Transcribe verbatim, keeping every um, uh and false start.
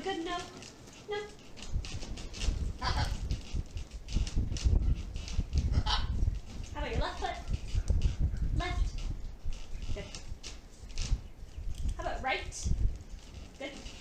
good? No. No. How about your left foot? Left. Good. How about right? Good.